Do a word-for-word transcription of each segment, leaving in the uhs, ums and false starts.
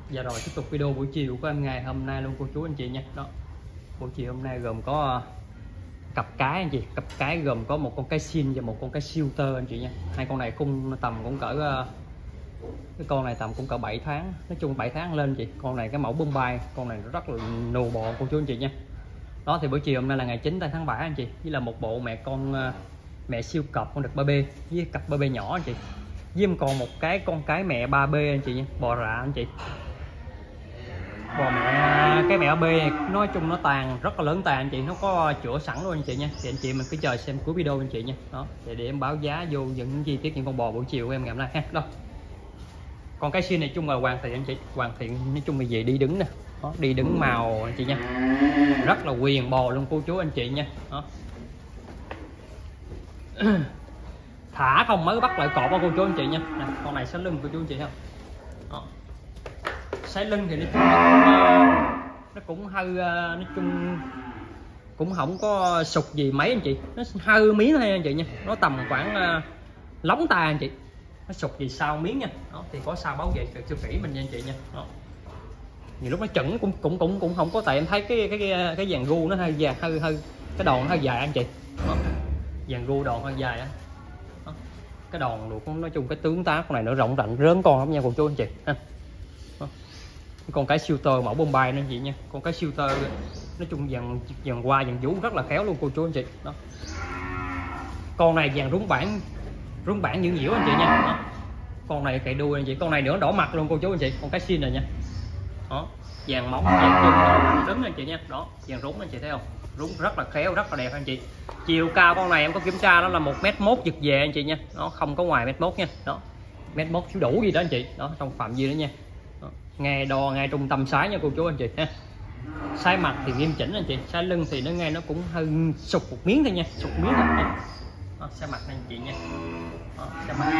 Dạ rồi, tiếp tục video buổi chiều của em ngày hôm nay luôn cô chú anh chị nha. Đó, buổi chiều hôm nay gồm có cặp cái anh chị, cặp cái gồm có một con cái xin và một con cái silter anh chị nha. Hai con này cung tầm cũng cỡ, cái con này tầm cũng cỡ bảy tháng, nói chung bảy tháng lên chị. Con này cái mẫu Bombay, con này rất là nù bò cô chú anh chị nha. Đó thì buổi chiều hôm nay là ngày chín tháng bảy anh chị, với là một bộ mẹ con mẹ siêu cọp con đực ba bê với cặp ba bê nhỏ anh chị. Với em còn một cái con cái mẹ ba bê anh chị nha, bò rạ anh chị. Bò mẹ cái mẹ B này nói chung nó tàn rất là lớn tàn anh chị, nó có chữa sẵn luôn anh chị nha. Thì anh chị mình cứ chờ xem cuối video anh chị nha. Đó để, để em báo giá vô những chi tiết những con bò buổi chiều của em ngày hôm nay ha. Đó, con cái xin này chung là hoàn thiện anh chị, hoàn thiện nói chung là về đi đứng nè. Đó, đi đứng màu anh chị nha, rất là quyền bò luôn cô chú anh chị nha. Đó, thả không mới bắt lại cọp cô chú anh chị nha. Nè, con này sánh lưng cô chú anh chị không. Đó, sái lưng thì nói chung nó cũng, nó cũng hơi nói chung cũng không có sụt gì mấy anh chị, nó hơi miếng thôi anh chị nha, nó tầm khoảng uh, lóng tay anh chị, nó sụt gì sao miếng nha. Đó thì có sao báo về siêu kỹ mình nha anh chị nha. Đó, nhiều lúc nó chẩn cũng cũng cũng cũng không có, tại em thấy cái cái cái, cái dàn gu nó hơi dài, hơi hơi cái đòn nó hơi dài anh chị. Đó, dàn gu đòn hơi dài á. Cái đòn được nói chung cái tướng tá con này nó rộng rộng rớn con lắm nha cô chú anh chị ha. Con cái silter mẫu Bombay nữa chị nha, con cái silter nói chung dàn dàn qua dàn vú rất là khéo luôn cô chú anh chị. Đó, con này dàn rúng bản rúng bản nhuyễn nhiễu anh chị nha. Đó, con này cậy đuôi anh chị, con này nữa đỏ mặt luôn cô chú anh chị, con cái xin này nha. Đó, dàn móng dàn chân đứng anh chị nha. Đó, dàn rúng anh chị thấy không, rúng rất là khéo rất là đẹp anh chị. Chiều cao con này em có kiểm tra đó là một mét mốt giật về anh chị nha, nó không có ngoài mét mốt nha. Đó, mét mốt thiếu đủ gì đó anh chị. Đó, trong phạm vi đó nha. Đó, ngay đo ngay trung tâm sái nha cô chú anh chị ha. Sái mặt thì nghiêm chỉnh anh chị, sái lưng thì nó nghe nó cũng hơi sụt một miếng thôi nha, sụt miếng thôi. Đó, sái mặt anh chị nha. Đó, sái mặt.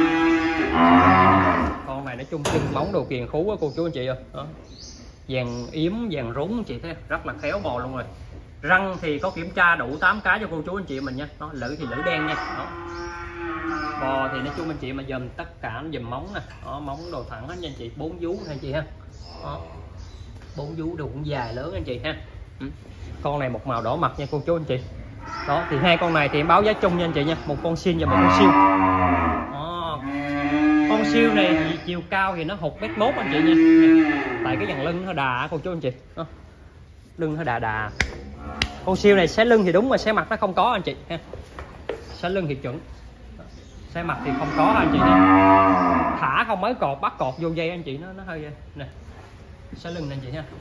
Con này nói chung chân bóng đồ kiền khú á cô chú anh chị ơi. Đó, dàn yếm dàn rúng chị thấy rất là khéo bò luôn rồi. Răng thì có kiểm tra đủ tám cái cho cô chú anh chị mình nha. Đó, lưỡi thì lưỡi đen nha. Đó, bò thì nói chung anh chị mà dùm tất cả nó dùm móng nè. Đó, móng đồ thẳng hết nha anh chị, bốn vú anh chị ha. Đó, bốn vú đồ cũng dài lớn anh chị ha. Ừ, con này một màu đỏ mặt nha cô chú anh chị. Đó thì hai con này thì em báo giá chung nha anh chị nha, một con xin và một con siêu. Đó, con siêu này thì chiều cao thì nó hụt mét mốt anh chị nha, tại cái dàn lưng nó đà cô chú anh chị. Đó, lưng nó đà đà. Con siêu này xé lưng thì đúng mà xé mặt nó không có anh chị ha, xé lưng thì chuẩn, xé mặt thì không có anh chị nha. Thả không mới cột bắt cột vô dây anh chị, nó nó hơi nè, xé lưng anh chị ha.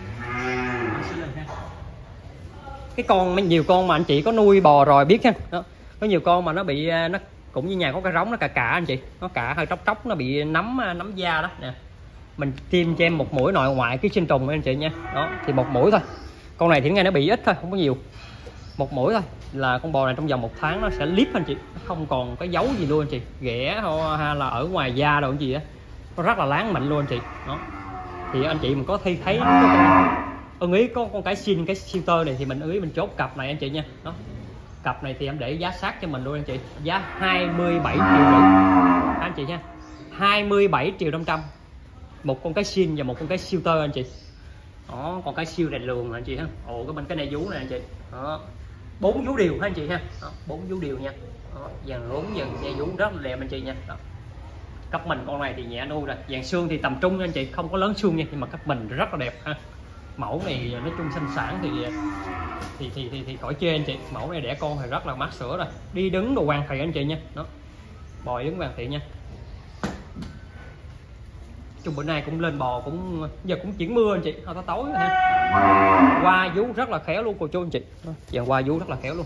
Xé lưng ha. Cái con nhiều con mà anh chị có nuôi bò rồi biết ha. Đó, có nhiều con mà nó bị nó cũng như nhà có cái rống nó cà cà anh chị, nó cà hơi tróc tróc, nó bị nấm nấm da đó nè. Mình tiêm cho em một mũi nội ngoại ký sinh trùng anh chị nha. Đó thì một mũi thôi, con này thì nghe nó bị ít thôi, không có nhiều, một mũi thôi là con bò này trong vòng một tháng nó sẽ líp anh chị, nó không còn cái dấu gì luôn anh chị, ghẻ hay là ở ngoài da đâu gì á, nó rất là láng mịn luôn anh chị. Đó thì anh chị mình có thi thấy ưng ý có con cái xin cái silter này thì mình ưng ý mình chốt cặp này anh chị nha. Đó, cặp này thì em để giá sát cho mình luôn anh chị, giá hai mươi bảy triệu rưỡi anh chị nha, hai mươi bảy triệu năm trăm, một con cái xin và một con cái silter anh chị. Đó, còn cái siêu này lường anh chị ha. Ồ, cái bên cái này vú này anh chị. Đó, bốn vú đều ha anh chị ha. Đó, bốn vú đều nha. Đó, dàn rốn dàn dây vú rất là đẹp anh chị nha. Đó, cấp mình con này thì nhẹ nuôi rồi, dàn xương thì tầm trung anh chị, không có lớn xương nha, nhưng mà cấp mình rất là đẹp ha. Mẫu này nói chung sinh sản thì thì thì thì, thì khỏi chê anh chị, mẫu này đẻ con thì rất là mát sữa rồi, đi đứng đồ hoàn thiện anh chị nha. Đó, bò đứng hoàn thiện nha. Chung bữa nay cũng lên bò cũng giờ cũng chuyển mưa anh chị, hơi có tối ha. Qua vú rất là khéo luôn cô chú anh chị, giờ qua vú rất là khéo luôn.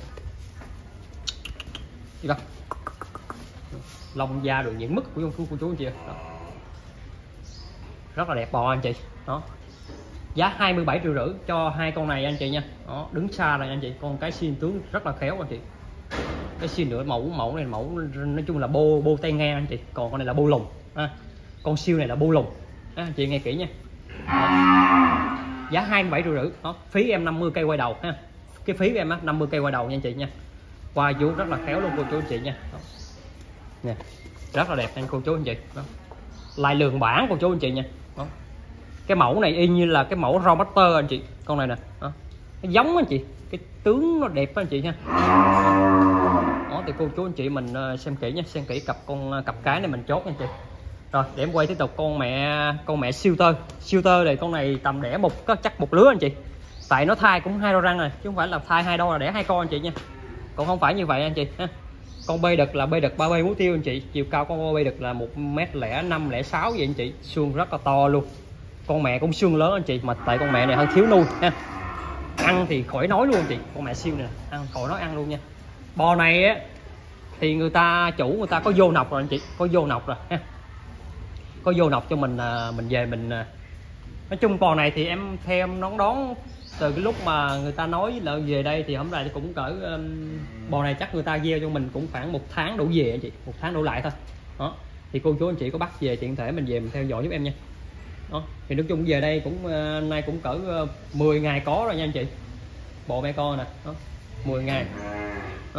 Gì đâu, lông da được những mức của cô, cô chú anh chị. Đó, rất là đẹp bò anh chị. Đó, giá hai mươi bảy triệu rưỡi cho hai con này anh chị nha. Đó, đứng xa này anh chị, con cái xin tướng rất là khéo anh chị. Cái xin nữa mẫu mẫu này mẫu nói chung là bô bô tay ngang anh chị, còn con này là bô lùng ha. Con siêu này là bô lùng à, anh chị nghe kỹ nha. Đó, giá hai mươi bảy triệu rưỡi. Đó, phí em năm mươi cây quay đầu ha, cái phí của em á năm mươi cây quay đầu nha anh chị nha. Qua vú rất là khéo luôn cô chú anh chị nha. Đó, nè, rất là đẹp anh cô chú anh chị. Đó, lại lường bản cô chú anh chị nha. Đó, Cái mẫu này y như là cái mẫu Raw Master anh chị, con này nè đó. Nó giống anh chị, cái tướng nó đẹp anh chị nha. Đó thì cô chú anh chị mình xem kỹ nha, xem kỹ cặp con cặp cái này mình chốt nha anh chị. Rồi để em quay tiếp tục con mẹ con mẹ siêu tơ. Siêu tơ này con này tầm đẻ một có chắc một lứa anh chị. Tại nó thai cũng hai đôi răng này, chứ không phải là thai hai đôi là đẻ hai con anh chị nha. Còn không phải như vậy anh chị ha. Con bê đực là bê đực ba bê mú tiêu anh chị. Chiều cao con bê đực là một mét lẻ năm lẻ sáu vậy anh chị. Xương rất là to luôn. Con mẹ cũng xương lớn anh chị, mà tại con mẹ này hơi thiếu nuôi ha. Ăn thì khỏi nói luôn anh chị, con mẹ siêu nè, ăn khỏi nói ăn luôn nha. Bò này á thì người ta chủ người ta có vô nọc rồi anh chị, có vô nọc rồi ha. Có vô nọc cho mình mình về mình nói chung bò này thì em theo em đón đón từ cái lúc mà người ta nói là về đây thì hôm nay thì cũng cỡ um, bò này chắc người ta gieo cho mình cũng khoảng một tháng đủ về anh chị, một tháng đủ lại thôi. Đó thì cô chú anh chị có bắt về tiện thể mình về mình theo dõi giúp em nha. Đó thì nói chung về đây cũng uh, nay cũng cỡ uh, mười ngày có rồi nha anh chị. Bộ mẹ con nè, đó mười ngày. Đó.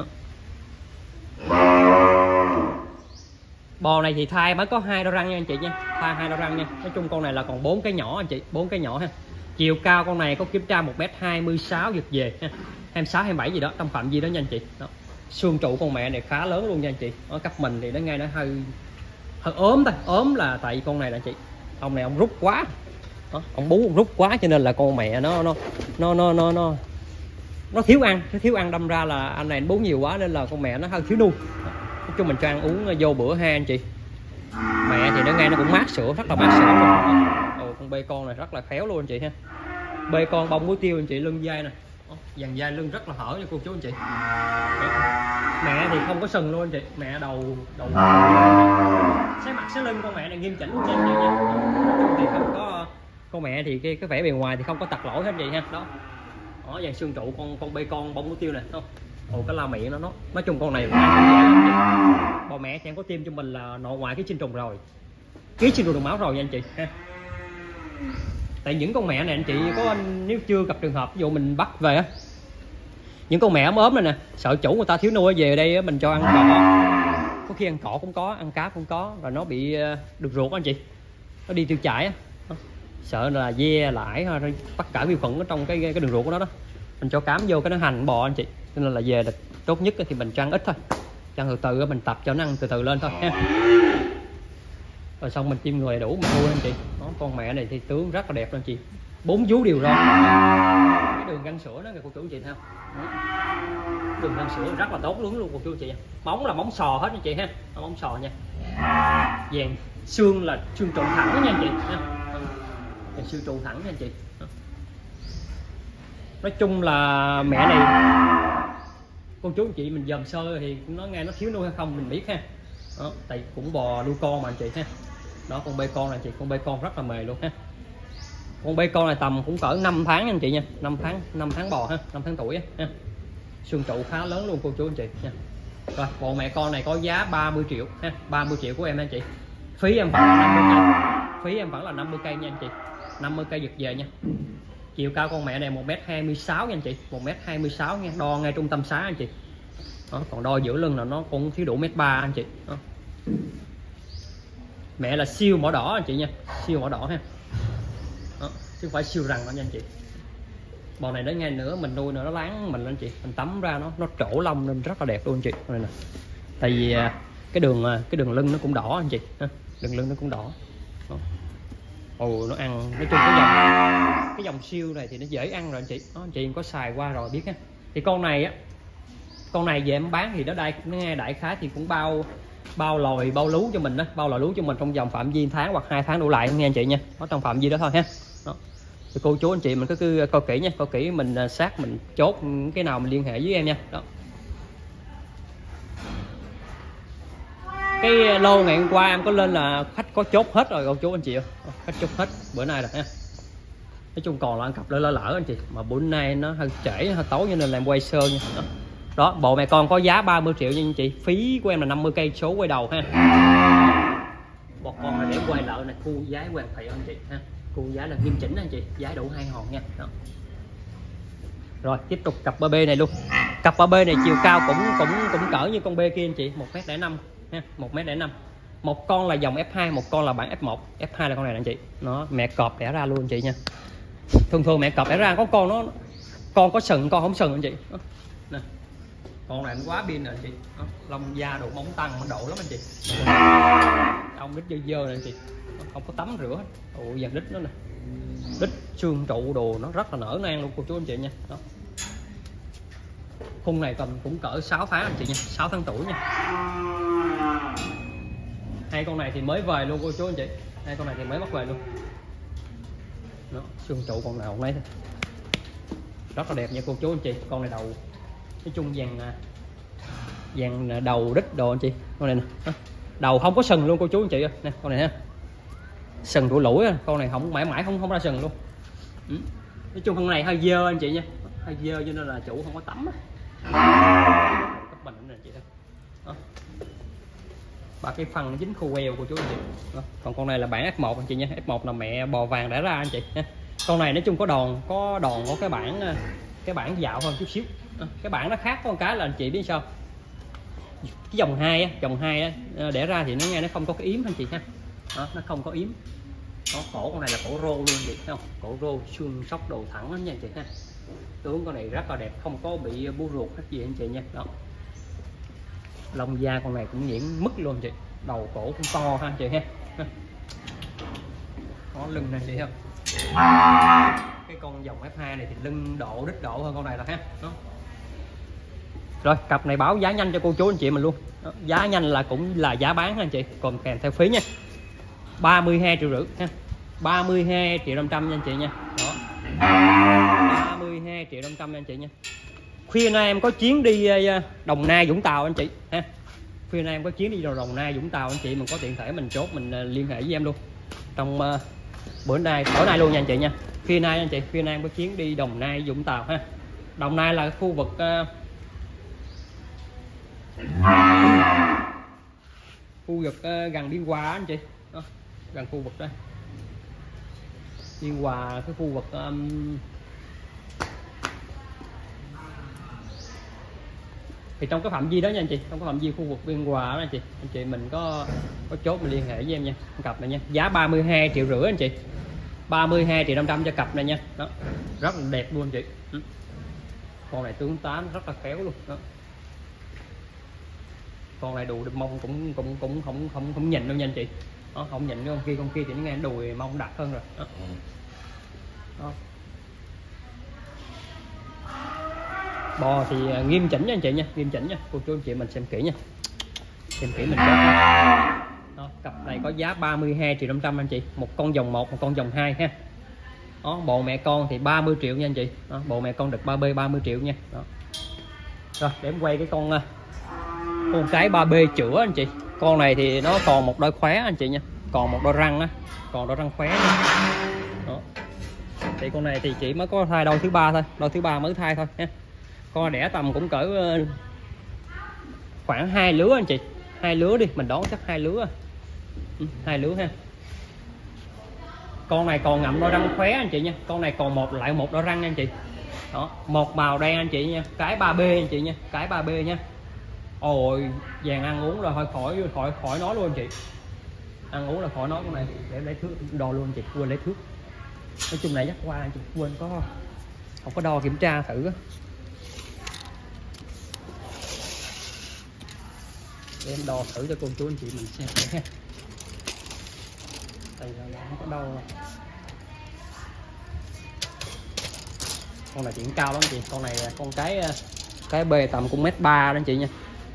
Bò này thì thai mới có hai đôi răng nha anh chị nha, thai hai đôi răng nha. Nói chung con này là còn bốn cái nhỏ anh chị, bốn cái nhỏ ha. Chiều cao con này có kiểm tra một mét hai mươi sáu giật về ha, hai mươi sáu hai mươi bảy gì đó, trong phạm vi đó nha anh chị. Đó. Xương trụ con mẹ này khá lớn luôn nha anh chị. Nó cấp mình thì nó ngay nó hơi hơi ốm thôi, ốm là tại con này là anh chị. Ông này ông rút quá. Đó, ông bú ông rút quá cho nên là con mẹ nó nó nó nó nó nó nó thiếu ăn, nó thiếu ăn đâm ra là anh này bú nhiều quá nên là con mẹ nó hơi thiếu nuôi. Nói chung mình cho ăn uống vô bữa ha anh chị. Mẹ thì nó ngay nó cũng mát sữa, rất là mát sữa luôn. Ồ, con bê con này rất là khéo luôn anh chị ha. Bê con bông muối tiêu anh chị, lưng dây nè, dàn dây lưng rất là hở nha cô chú anh chị. Đó. Mẹ thì không có sừng luôn anh chị, mẹ đầu đầu xé mặt xé lưng con mẹ này nghiêm chỉnh luôn nha anh chị nha. Nói chung thì không có con mẹ thì cái cái vẻ bề ngoài thì không có tật lỗi hết anh chị ha. Đó. Đó dàn xương trụ con con bê con bông muối tiêu này, không? Ồ cái la miệng nó nó nói chung con này bò mẹ thì em có tiêm cho mình là nội ngoại cái sinh trùng rồi, ký sinh trùng đường máu rồi nha anh chị ha. Tại những con mẹ này anh chị có anh nếu chưa gặp trường hợp ví dụ mình bắt về á, những con mẹ ốm ốm này nè, sợ chủ người ta thiếu nuôi về đây mình cho ăn cỏ, có khi ăn cỏ cũng có, ăn cá cũng có, rồi nó bị được ruột anh chị, nó đi tiêu chảy á, sợ là ve lãi rồi tất cả vi khuẩn ở trong cái cái đường ruột của nó đó, mình cho cám vô cái nó hành bò anh chị, cho nên là về là tốt nhất thì mình cho ăn ít thôi, cho từ từ mình tập cho nó ăn từ từ lên thôi ha. Rồi xong mình tiêm người đủ mình nuôi anh chị. Đó, con mẹ này thì tướng rất là đẹp anh chị, bốn vú đều ron, cái đường răng sữa đó cô chú anh chị thấy không? Đó. Đường răng sữa rất là tốt luôn luôn cô chú anh chị, móng là móng sò hết anh chị ha, móng sò nha, vàng xương là xương trụ thẳng nha anh chị ha. Xương trụ thẳng nha anh chị. Đó. Nói chung là mẹ này cô chú anh chị mình dòm sơ thì nó nghe nó thiếu nuôi hay không mình biết ha. Đó, tại cũng bò nuôi con mà anh chị ha. Đó con bê con này chị, con bê con rất là mềm luôn ha. Con bê con này tầm cũng cỡ năm tháng nha anh chị nha, năm tháng năm tháng bò ha, năm tháng tuổi ha. Xương trụ khá lớn luôn cô chú anh chị nha. Rồi con mẹ con này có giá ba mươi triệu ha, ba mươi triệu của em anh chị. Phí em vẫn là năm mươi cây. Phí em vẫn là năm mươi cây nha anh chị. năm mươi cây giật về nha. Chiều cao con mẹ này một mét hai mươi sáu nha anh chị, một mét hai mươi sáu nha, đo ngay trung tâm xá anh chị. Đó, còn đo giữa lưng là nó cũng thiếu đủ mét ba anh chị. Đó. Mẹ là siêu mỏ đỏ anh chị nha, siêu mỏ đỏ ha. Đó, chứ không phải siêu răng đó nha anh chị. Bò này đến ngày nữa mình nuôi nữa nó láng mình lên chị, mình tắm ra nó nó trổ lông nên rất là đẹp luôn anh chị. Đây nè. Tại vì cái đường cái đường lưng nó cũng đỏ anh chị, ha. Đường lưng nó cũng đỏ. Đó. Ồ nó ăn nói chung cái dòng cái dòng siêu này thì nó dễ ăn rồi anh chị. Đó, anh chị có xài qua rồi biết á. Thì con này á, con này về em bán thì nó đây nó nghe đại khái thì cũng bao bao lòi bao lú cho mình đó, bao lòi lú cho mình trong vòng phạm vi tháng hoặc hai tháng đủ lại nghe anh chị nha. Nó trong phạm vi đó thôi ha. Đó. Thì cô chú anh chị mình cứ, cứ coi kỹ nha, coi kỹ mình sát mình chốt cái nào mình liên hệ với em nha. Đó. Cái lô ngày hôm qua em có lên là khách có chốt hết rồi cô chú anh chị ơi, khách chốt hết bữa nay rồi ha. Nói chung còn là ăn cặp lỡ lỡ lỡ anh chị, mà bữa nay nó hơi trễ hơi tối cho nên là em quay sơ nha. Đó. Đó bộ mẹ con có giá ba mươi triệu nha anh chị, phí của em là năm mươi cây số quay đầu ha. Bộ con này để quay lại này khu giá hoàn thiện anh chị ha, khu giá là nghiêm chỉnh anh chị, giá đủ hai hòn nha. Đó. Rồi tiếp tục cặp ba bê này luôn. Cặp ba bê này chiều cao cũng cũng cũng cỡ như con bê kia anh chị, một mét lẻ năm ha, một mét lẻ năm. Một con là dòng ép hai, một con là bản ép một. ép hai là con này nè anh chị, nó mẹ cọp đẻ ra luôn anh chị nha. Thường thường mẹ cọp đẻ ra có con nó con có sừng, con không sừng anh chị. Đó. Nè. Con này nó quá pin rồi anh chị. Đó. Lông da độ móng tăng nó độ lắm anh chị. Ông đít dơ dơ này anh chị, nó không có tắm rửa. Ồ, dàn đít nó nè, đít xương trụ đồ nó rất là nở nang luôn cô chú anh chị nha. Đó. Khung này tầm cũng cỡ sáu tháng anh chị nha, sáu tháng tuổi nha. Hai con này thì mới về luôn cô chú anh chị, hai con này thì mới bắt về luôn. Đó, xương trụ con nào cũng lấy thôi, rất là đẹp nha cô chú anh chị. Con này đầu nói chung vàng vàng đầu đít đồ anh chị. Con này nè, đầu không có sừng luôn cô chú anh chị ơi. Nè con này ha, sừng của lũi, con này không mãi mãi không không ra sừng luôn. Ừ. Nói chung con này hơi dơ anh chị nha, hơi dơ cho nên là chủ không có tắm. Cấp bình này chị đó. Ba cái phân nó dính khô queo của chú anh chị. Đó. Còn con này là bản ép một anh chị nha, ép một là mẹ bò vàng đã ra anh chị nha. Con này nói chung có đòn, có đòn có cái bản cái bản dạo hơn chút xíu. Đó. Cái bản nó khác có một cái là anh chị biết sao, cái dòng hai á, dòng hai á để ra thì nó nghe nó không có cái yếm anh chị ha. Đó, nó không có yếm. Đó, cổ con này là cổ rô luôn chị thấy không, cổ rô xương sóc đồ thẳng lắm nha anh chị ha. Tướng con này rất là đẹp, không có bị bú ruột hết gì anh chị nha. Đó, lông da con này cũng nhuyễn mứt luôn chị, đầu cổ cũng to ha anh chị ha. Có lưng này chị thấy không, cái con dòng ép hai này thì lưng độ đít độ hơn con này là ha. Đó. Rồi cặp này báo giá nhanh cho cô chú anh chị mình luôn. Đó, giá nhanh là cũng là giá bán ha anh chị, còn kèm theo phí nha, ba mươi hai triệu rưỡi ha, ba mươi hai triệu năm trăm nha anh chị nha. Đó, ba mươi hai triệu năm trăm nha anh chị nha. Khuya nay em có chuyến đi Đồng Nai Vũng Tàu anh chị ha, khuya nay em có chuyến đi Đồng Nai Vũng Tàu anh chị, mình có tiện thể mình chốt mình liên hệ với em luôn trong uh, bữa nay tối nay luôn nha anh chị nha. Khuya nay anh chị, khuya nay em có chuyến đi Đồng Nai Vũng Tàu ha. Đồng Nai là khu vực uh, khu vực uh, gần Biên Hòa anh chị. Đó, gần khu vực đây Biên Hòa, cái khu vực um, thì trong cái phạm vi đó nha anh chị, trong cái phạm vi khu vực Biên Hòa đó anh chị, anh chị mình có có chốt mình liên hệ với em nha. Cặp này nha, giá ba mươi hai triệu rưỡi anh chị, ba mươi hai triệu năm trăm cho cặp này nha. Đó, rất là đẹp luôn anh chị. Ừ. Con này tướng tá rất là khéo luôn. Đó, con này đùi mông cũng cũng cũng không không không nhìn đâu nha anh chị. Đó, không nhìn cái con kia, con kia thì nó nghe đùi mông đặc hơn rồi. Đó. Đó. Bò thì nghiêm chỉnh nha anh chị nha, nghiêm chỉnh nha cô chú anh chị mình xem kỹ nha, xem kỹ mình đó. Đó, cặp này có giá ba mươi hai triệu năm trăm anh chị, một con dòng một, một con dòng hai ha. Đó, bộ mẹ con thì ba mươi triệu nha anh chị. Đó, bộ mẹ con được ba B ba mươi triệu nha. Đó. Rồi để em quay cái con con cái ba B chữa anh chị. Con này thì nó còn một đôi khóe anh chị nha, còn một đôi răng á, còn đôi răng khóe nha. Đó. Thì con này thì chỉ mới có thai đôi thứ ba thôi, đôi thứ ba mới thai thôi ha. Con đẻ tầm cũng cỡ khoảng hai lứa anh chị, hai lứa đi, mình đoán chắc hai lứa, ừ, hai lứa ha. Con này còn ngậm đôi răng khóe anh chị nha, con này còn một lại một đôi răng nha anh chị. Đó, một màu đen anh chị nha, cái ba B anh chị nha, cái ba B nha. Ôi vàng ăn uống rồi, thôi khỏi khỏi khỏi nói luôn anh chị, ăn uống là khỏi nói. Con này để lấy thước đo luôn anh chị, quên lấy thước. Nói chung này dắt qua anh chị, quên có không có đo kiểm tra thử á. Để em đo thử cho cô chú anh chị mình xem ha. Đây là không có đo. Con này chuyện cao lắm chị, con này con cái cái B tầm cũng mét ba đó anh chị nha.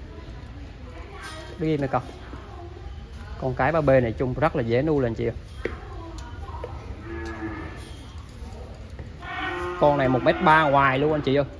Đi này con con cái ba B này chung rất là dễ nuôi lên chị. Con này một mét ba ngoài luôn anh chị ơi.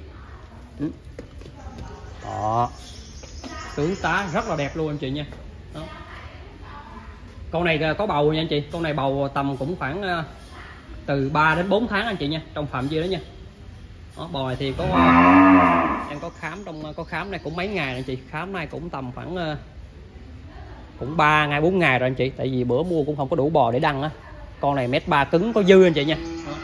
Đó, tướng tá rất là đẹp luôn anh chị nha. Đó. Con này có bầu nha anh chị, con này bầu tầm cũng khoảng từ ba đến bốn tháng anh chị nha, trong phạm vi đó nha. Đó, bò này thì có em có khám trong có khám này cũng mấy ngày anh chị, khám này cũng tầm khoảng cũng ba ngày bốn ngày rồi anh chị, tại vì bữa mua cũng không có đủ bò để đăng á. Con này mét ba cứng có dư anh chị nha. Đó.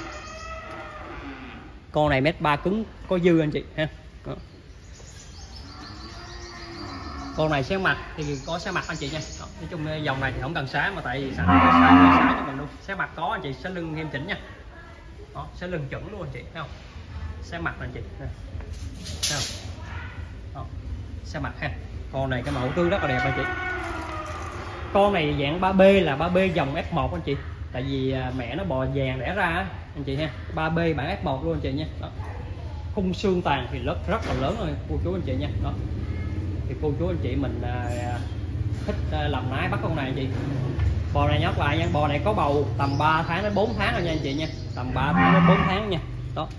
Con này mét ba cứng có dư anh chị ha. Đó. Con này xé mặt thì có xé mặt anh chị nha. Đó, nói chung dòng này thì không cần xé, mà tại vì sẵn có xé, xé cho mình luôn. Xé mặt có anh chị, xé lưng em chỉnh nha. Đó, xé lưng chuẩn luôn anh chị, thấy không? Xé mặt anh chị, thấy không? Đó, xé mặt ha. Con này cái mẫu tương rất là đẹp anh chị. Con này dạng ba B là ba B dòng F một anh chị. Tại vì mẹ nó bò vàng đẻ ra anh chị ha. ba B bản F một luôn anh chị nha. Đó. Khung xương tàn thì rất rất là lớn rồi cô chú anh chị nha. Đó. Thì cô chú anh chị mình à, thích à, làm nái bắt con này anh chị. Bò này nhắc lại nha, bò này có bầu tầm ba tháng đến bốn tháng rồi nha anh chị nha. Tầm ba tháng đến bốn tháng nha. Đó.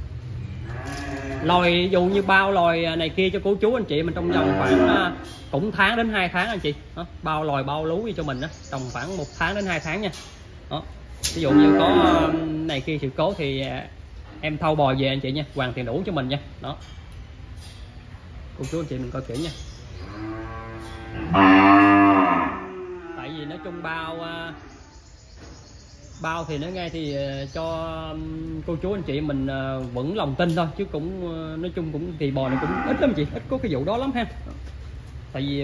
Lòi dù như bao lòi này kia cho cô chú anh chị mình trong vòng khoảng uh, cũng tháng đến hai tháng anh chị. Đó, bao lòi bao lú cho mình đó, trong khoảng một tháng đến hai tháng nha. Đó. Ví dụ như có uh, này kia sự cố thì uh, em thâu bò về anh chị nha, hoàn tiền đủ cho mình nha. Đó. Cô chú anh chị mình coi kỹ nha. Tại vì nói chung bao uh, bao thì nói nghe thì cho cô chú anh chị mình vẫn lòng tin thôi, chứ cũng nói chung cũng thì bò này cũng ít lắm chị, ít có cái vụ đó lắm ha. Tại vì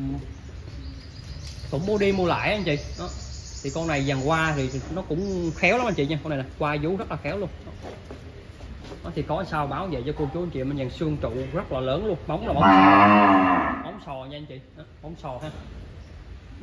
cũng mua đi mua lại anh chị. Đó. Thì con này dàn qua thì nó cũng khéo lắm anh chị nha, con này là qua vú rất là khéo luôn. Đó, thì có sao báo vậy cho cô chú anh chị mình, dàn xương trụ rất là lớn luôn, móng là móng sò, móng sò nha anh chị. Đó, móng sò ha. Đó.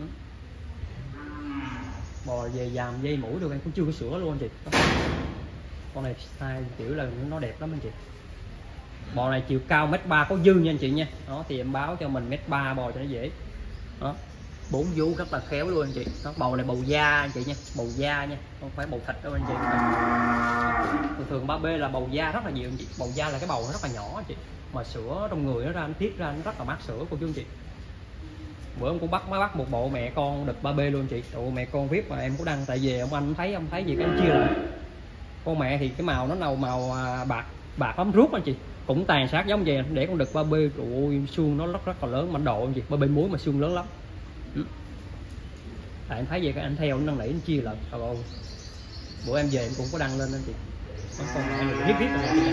Bò về dàm dây mũi được em cũng chưa có sữa luôn anh chị. Đó. Con này style kiểu là nó đẹp lắm anh chị. Bò này chiều cao mét ba có dư nha anh chị nha. Đó thì em báo cho mình mét ba bò cho nó dễ. Đó, bốn vú rất là khéo luôn anh chị. Đó, bầu này bầu da anh chị nha, bầu da nha, không phải bầu thịt đâu anh chị. Thường thường ba B là bầu da rất là nhiều anh chị. Bầu da là cái bầu nó rất là nhỏ anh chị, mà sữa trong người nó ra, nó tiết ra nó rất là mát sữa cô chú anh chị. Bữa em cũng bắt mới bắt một bộ mẹ con đực ba B luôn chị. Bộ mẹ con viết mà em cũng đăng, tại vì ông anh thấy ông thấy gì cái em chia lại. Con mẹ thì cái màu nó màu màu bạc bạc lắm rút anh chị, cũng tàn sát giống vậy, để con đực ba B. Ôi xương nó rất rất là lớn, mạnh độ anh chị, ba B muối mà xương lớn lắm. Tại em thấy vậy cái anh theo nó năn nỉ anh chia lại. Rồi bữa em về em cũng có đăng lên anh chị. Con này viết viết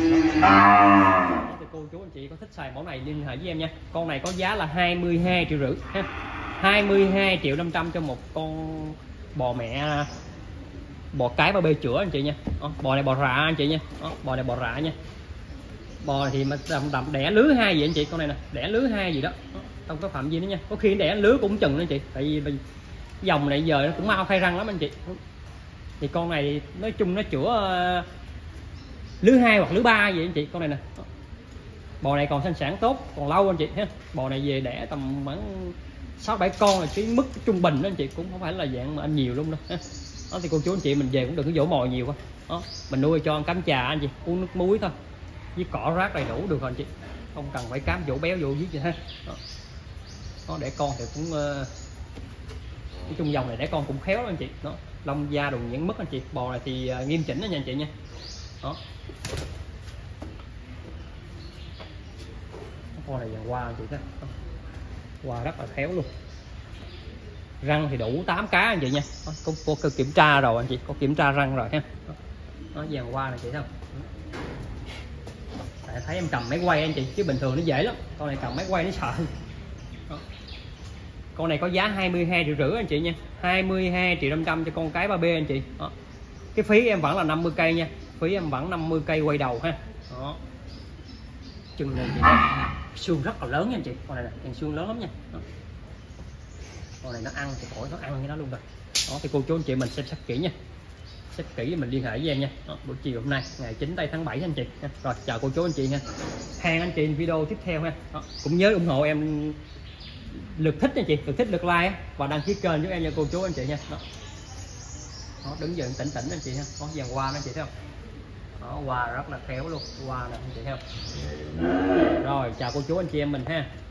cô chú anh chị có thích xài mẫu này liên hệ với em nha. Con này có giá là hai mươi hai triệu rưỡi ha, hai mươi hai triệu năm trăm cho một con bò mẹ, bò cái ba B chữa anh chị nha. Đó, bò này bò rạ anh chị nha. Đó, bò này bò rạ nha. Bò thì mà đầm đầm đẻ lứa hai gì anh chị, con này nè đẻ lứa hai gì đó. Đó, không có phạm gì nữa nha, có khi đẻ lứa cũng chừng đó anh chị, tại vì dòng này giờ nó cũng mau khai răng lắm anh chị. Thì con này nói chung nó chữa lứa hai hoặc lứa ba gì anh chị. Con này nè, bò này còn sinh sản tốt, còn lâu anh chị ha. Bò này về đẻ tầm khoảng sáu bảy con là cái mức trung bình đó anh chị, cũng không phải là dạng mà anh nhiều luôn đâu ha. Đó thì cô chú anh chị mình về cũng đừng có dỗ mồi nhiều quá. Đó, mình nuôi cho ăn cám trà anh chị, uống nước muối thôi với cỏ rác đầy đủ được rồi anh chị, không cần phải cám dỗ béo dỗ giết gì ha. Đó. Đó, để con thì cũng uh, cái chung dòng này để con cũng khéo lắm anh chị. Đó, lông da đồ nhẵn mất anh chị. Bò này thì uh, nghiêm chỉnh đó nha anh chị nha. Đó, con này dàn qua anh chị thấy, qua rất là khéo luôn. Răng thì đủ tám cá anh chị nha. Đó, có, có, có kiểm tra rồi anh chị, có kiểm tra răng rồi ha. Đó, nó dàn qua này chị thấy không. Tại thấy em cầm máy quay anh chị, chứ bình thường nó dễ lắm, con này cầm máy quay nó sợ. Đó. Con này có giá hai mươi hai triệu rưỡi anh chị nha, hai mươi hai triệu năm trăm cho con cái ba B anh chị. Đó. Cái phí em vẫn là năm mươi cây nha, phí em vẫn năm mươi cây quay đầu ha. Đó, chừng này chị thấy xương rất là lớn nha anh chị. Con này nè, xương lớn lắm nha. Đó. Con này nó ăn thì khỏi nó ăn như nó luôn rồi. Đó thì cô chú anh chị mình xem xét kỹ nha, xếp kỹ mình liên hệ với em nha. Đó, buổi chiều hôm nay ngày chín tây tháng bảy anh chị. Rồi chào cô chú anh chị nha, hẹn anh chị video tiếp theo ha. Đó, cũng nhớ ủng hộ em lượt thích anh chị, lượt thích lượt like và đăng ký kênh giúp em nha cô chú anh chị nha. Đó, đó đứng giờ tỉnh tỉnh anh chị ha, có dàn hoa đó anh chị thấy không. Đó, hoa rất là khéo luôn, hoa nè anh chị thấy không. Rồi chào cô chú anh chị em mình ha.